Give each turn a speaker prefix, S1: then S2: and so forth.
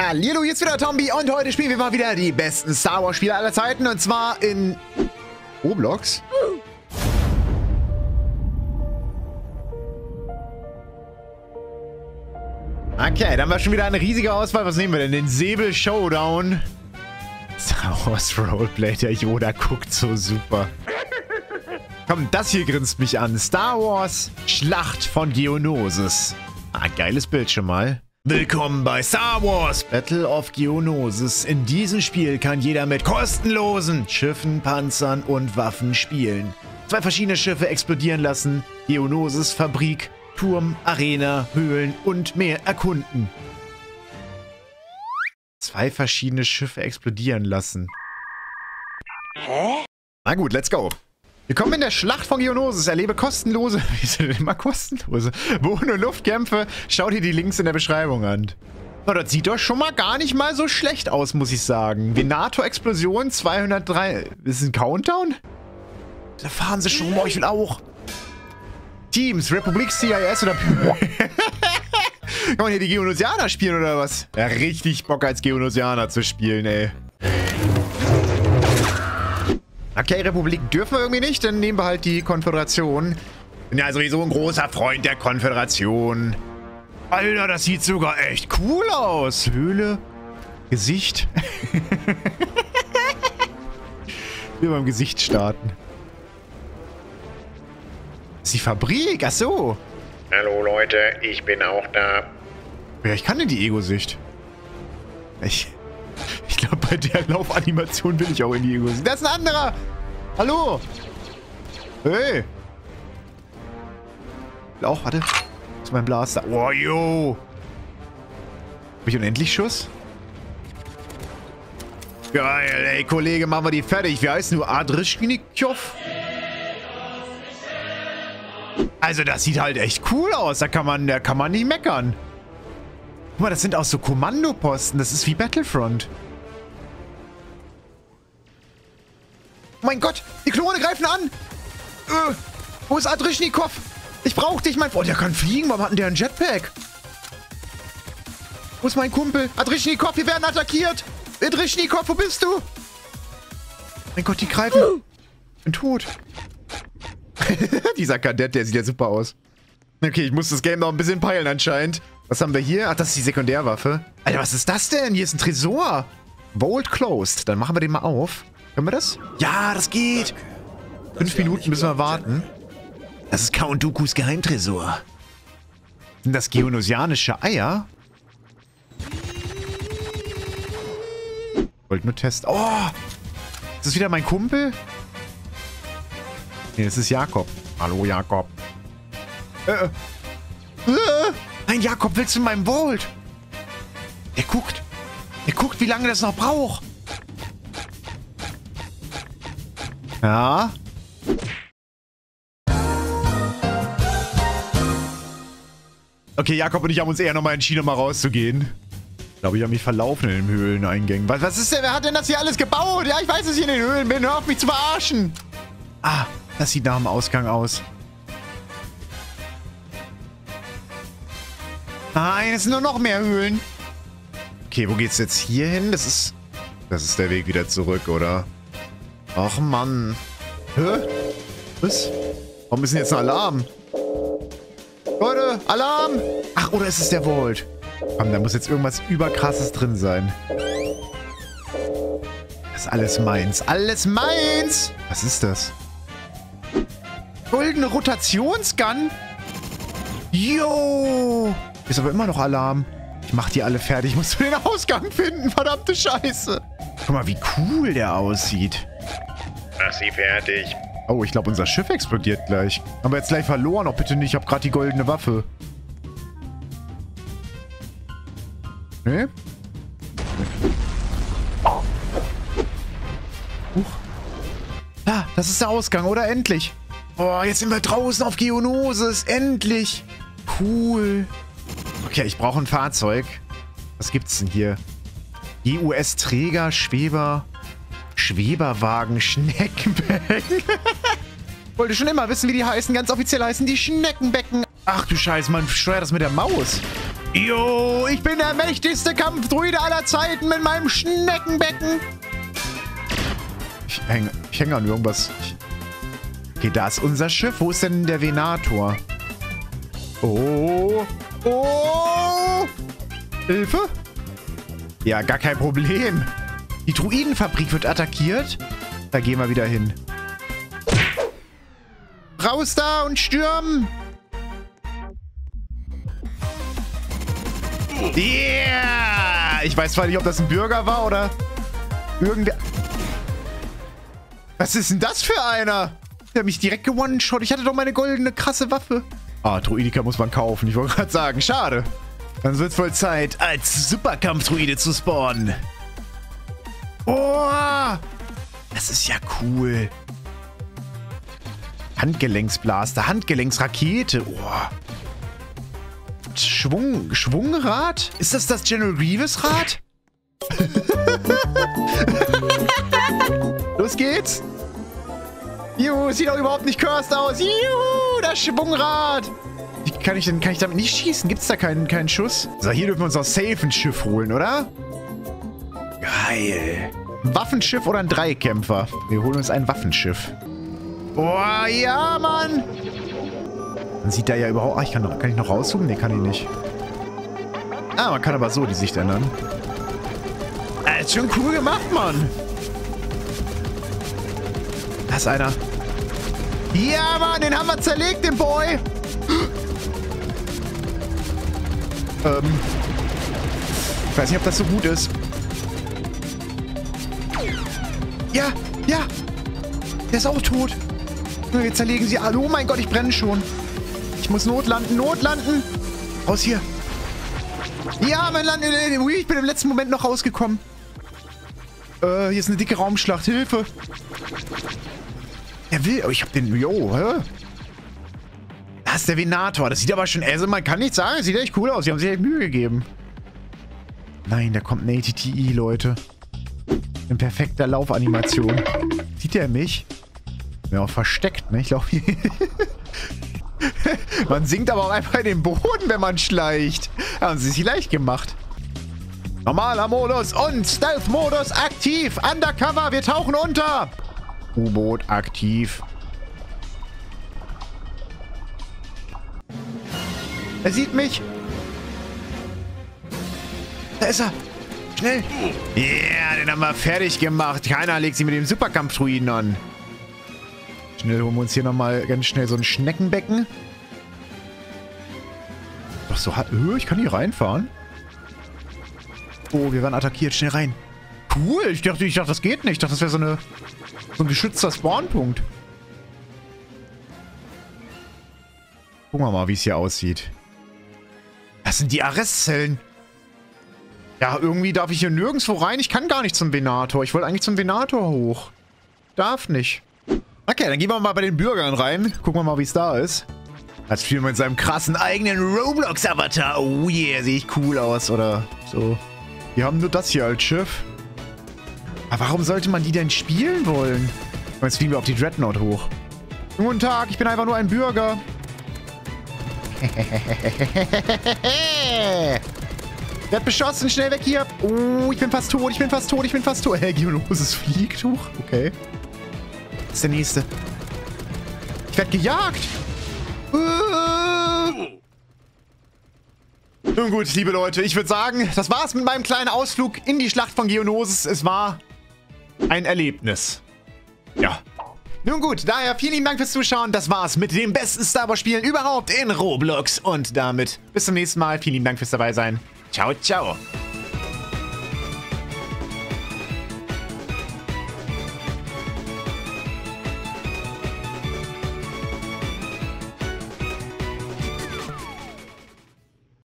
S1: Hallihallo, jetzt wieder Tombi und heute spielen wir mal wieder die besten Star Wars Spiele aller Zeiten und zwar in Roblox. Okay, dann haben wir schon wieder eine riesige Auswahl. Was nehmen wir denn? Den Säbel Showdown. Star Wars Roleplay, der Yoda guckt so super. Komm, das hier grinst mich an. Star Wars Schlacht von Geonosis. Ah, geiles Bild schon mal. Willkommen bei Star Wars Battle of Geonosis. In diesem Spiel kann jeder mit kostenlosen Schiffen, Panzern und Waffen spielen. 2 verschiedene Schiffe explodieren lassen, Geonosis, Fabrik, Turm, Arena, Höhlen und mehr erkunden. 2 verschiedene Schiffe explodieren lassen. Hä? Na gut, let's go. Willkommen in der Schlacht von Geonosis. Erlebe kostenlose, wie sind denn immer kostenlose, Boden- und Luftkämpfe. Schau dir die Links in der Beschreibung an. Oh, das sieht doch schon mal gar nicht mal so schlecht aus, muss ich sagen. Venator-Explosion 203. Ist ein Countdown? Da fahren sie schon rum, ich will auch. Teams, Republik, CIS oder... Kann man hier die Geonosianer spielen oder was? Ja, richtig Bock als Geonosianer zu spielen, ey. Okay, Republik dürfen wir irgendwie nicht, dann nehmen wir halt die Konföderation. Bin ja sowieso ein großer Freund der Konföderation. Alter, das sieht sogar echt cool aus. Höhle, Gesicht. Wir beim Gesicht starten. Das ist die Fabrik, ach so.
S2: Hallo Leute, ich bin auch da.
S1: Ja, ich kann denn die Ego-Sicht. Ich glaube, bei der Laufanimation will ich auch in die Ego-Sicht. Das ist ein anderer! Hallo! Hey! Auch, warte. Das ist mein Blaster. Oh, yo! Hab ich unendlich Schuss? Geil, ey, Kollege, machen wir die fertig. Wie heißt du? Adrischnikov? Also, das sieht halt echt cool aus. Da kann man nicht meckern. Guck mal, das sind auch so Kommandoposten. Das ist wie Battlefront. Oh mein Gott, die Klone greifen an. Wo ist Adrischnikov? Ich brauch dich, mein... Oh, der kann fliegen. Warum hat denn der einen Jetpack? Wo ist mein Kumpel? Adrischnikov, wir werden attackiert. Adrischnikov, wo bist du? Mein Gott, die greifen. Ich bin tot. Dieser Kadett, der sieht ja super aus. Okay, ich muss das Game noch ein bisschen peilen anscheinend. Was haben wir hier? Ach, das ist die Sekundärwaffe. Alter, was ist das denn? Hier ist ein Tresor. Vault closed. Dann machen wir den mal auf. Können wir das? Ja, das geht. 5 Minuten müssen wir warten. Das ist Count Dooku's Geheimtresor. Sind das geonosianische Eier? Wollte nur testen. Oh! Ist das wieder mein Kumpel? Nee, das ist Jakob. Hallo, Jakob. Nein, Jakob, willst du in meinem Vault? Der guckt. Der guckt, wie lange das noch braucht. Ja. Okay, Jakob und ich haben uns eher nochmal entschieden, mal rauszugehen. Ich glaube, ich habe mich verlaufen in den Höhleneingängen. Was ist denn? Wer hat denn das hier alles gebaut? Ja, ich weiß, dass ich in den Höhlen bin. Hör auf, mich zu verarschen. Ah, das sieht nach dem Ausgang aus. Nein, es sind nur noch mehr Höhlen. Okay, wo geht's jetzt hier hin? Das ist der Weg wieder zurück, oder? Ach, Mann. Hä? Was? Warum ist denn jetzt ein Alarm? Leute, Alarm! Ach, oder ist es der Vault? Komm, da muss jetzt irgendwas überkrasses drin sein. Das ist alles meins. Alles meins! Was ist das? Goldene Rotationsgun? Yo! Ist aber immer noch Alarm. Ich mach die alle fertig. Ich muss den Ausgang finden. Verdammte Scheiße. Guck mal, wie cool der aussieht.
S2: Mach sie fertig.
S1: Oh, ich glaube, unser Schiff explodiert gleich. Haben wir jetzt gleich verloren? Oh, bitte nicht. Ich habe gerade die goldene Waffe. Nee? Huch. Ah, das ist der Ausgang, oder? Endlich. Oh, jetzt sind wir draußen auf Geonosis. Endlich. Cool. Okay, ich brauche ein Fahrzeug. Was gibt's denn hier? GUS-Träger, Schweberwagen, Schneckenbecken. Wollte schon immer wissen, wie die heißen. Ganz offiziell heißen die Schneckenbecken. Ach du Scheiße, man steuert das mit der Maus. Jo, ich bin der mächtigste Kampfdruide aller Zeiten mit meinem Schneckenbecken. Ich hänge an irgendwas. Okay, da ist unser Schiff. Wo ist denn der Venator? Oh. Oh. Hilfe? Ja, gar kein Problem. Die Druidenfabrik wird attackiert. Da gehen wir wieder hin. Raus da und stürmen! Yeah! Ich weiß zwar nicht, ob das ein Bürger war oder irgendwer... Was ist denn das für einer? Der hat mich direkt gewone-shot. Ich hatte doch meine goldene, krasse Waffe. Ah, Druidika muss man kaufen. Ich wollte gerade sagen, schade. Dann wird es wohl Zeit, als Superkampf-Druide zu spawnen. Oh! Das ist ja cool. Handgelenksblaster, Handgelenksrakete. Oh. Schwungrad? Ist das General Grievous Rad? Los geht's. Juhu, sieht doch überhaupt nicht cursed aus. Juhu, das Schwungrad. Wie kann ich damit nicht schießen? Gibt's da keinen Schuss? So, hier dürfen wir uns auch safe ein Schiff holen, oder? Geil. Ein Waffenschiff oder ein Dreikämpfer? Wir holen uns ein Waffenschiff. Boah, ja, Mann. Man sieht da ja überhaupt... Ah, kann ich noch rauszoomen? Nee, kann ich nicht. Ah, man kann aber so die Sicht ändern. Ah, ist schon cool gemacht, Mann. Da ist einer. Ja, Mann, den haben wir zerlegt, den Boy. Ich weiß nicht, ob das so gut ist. Ja, ja. Der ist auch tot. Wir zerlegen sie alle. Oh mein Gott, ich brenne schon. Ich muss notlanden, notlanden. Raus hier. Ja, mein Land. Ich bin im letzten Moment noch rausgekommen. Hier ist eine dicke Raumschlacht. Hilfe. Er will... Oh, ich hab den... Jo, hä? Das ist der Venator. Das sieht aber schon... Also, man kann nicht sagen, das sieht echt cool aus. Die haben sich echt Mühe gegeben. Nein, da kommt eine ATTI, Leute. In perfekter Laufanimation. Sieht der mich? Ja, auch versteckt, ne? Ich glaube... Man sinkt aber auch einfach in den Boden, wenn man schleicht. Haben sie sich leicht gemacht. Normaler Modus und Stealth-Modus aktiv. Undercover, wir tauchen unter. U-Boot aktiv. Er sieht mich. Da ist er. Schnell. Ja, yeah, den haben wir fertig gemacht. Keiner legt sich mit dem Superkampf-Druiden an. Schnell holen wir uns hier nochmal ganz schnell so ein Schneckenbecken. Doch so hat... ich kann hier reinfahren. Oh, wir werden attackiert. Schnell rein. Cool. Ich dachte, das geht nicht. Ich dachte, das wäre so ein geschützter Spawnpunkt. Gucken wir mal, wie es hier aussieht. Das sind die Arrestzellen. Ja, irgendwie darf ich hier nirgendwo rein. Ich kann gar nicht zum Venator. Ich wollte eigentlich zum Venator hoch. Darf nicht. Okay, dann gehen wir mal bei den Bürgern rein. Gucken wir mal, wie es da ist. Als spielen wir mit seinem krassen eigenen Roblox-Avatar. Oh yeah, sehe ich cool aus, oder so. Wir haben nur das hier als Schiff. Aber warum sollte man die denn spielen wollen? Jetzt fliegen wir auf die Dreadnought hoch. Guten Tag, ich bin einfach nur ein Bürger. Werd beschossen, schnell weg hier. Oh, ich bin fast tot, ich bin fast tot, ich bin fast tot. Geoloses Fliegtuch, okay. Was ist der nächste? Ich werde gejagt. Nun gut, liebe Leute, ich würde sagen, das war's mit meinem kleinen Ausflug in die Schlacht von Geonosis. Es war ein Erlebnis. Ja. Nun gut, daher vielen lieben Dank fürs Zuschauen. Das war's mit den besten Star Wars Spielen überhaupt in Roblox. Und damit bis zum nächsten Mal. Vielen lieben Dank fürs Dabeisein. Ciao, ciao.